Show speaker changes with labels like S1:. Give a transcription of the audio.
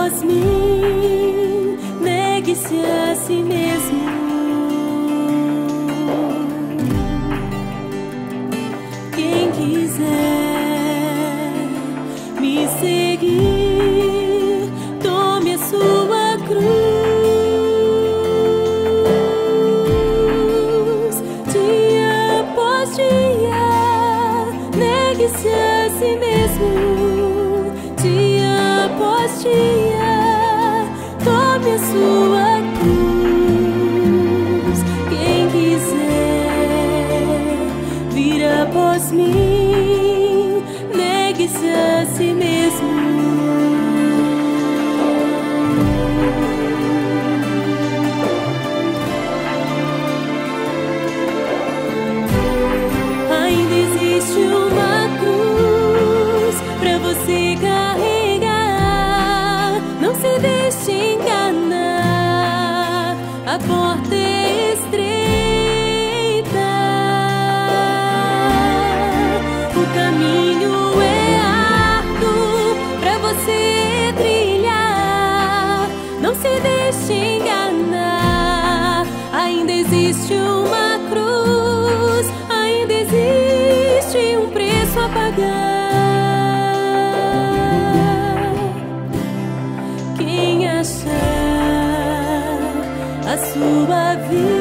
S1: após mim, negue-se a si mesmo. Quem quiser me seguir, tome a sua cruz. Dia após dia, negue-se a si mesmo. Dia após dia, tome a sua cruz. Quem quiser vir após mim, negue-se a si mesmo. Ainda existe uma cruz pra você carregar. Não se deixe enganar, a porta é estreita, o caminho é árduo pra você trilhar. Não se deixe enganar, ainda existe uma cruz, ainda existe um preço a pagar. Quem achar a sua vida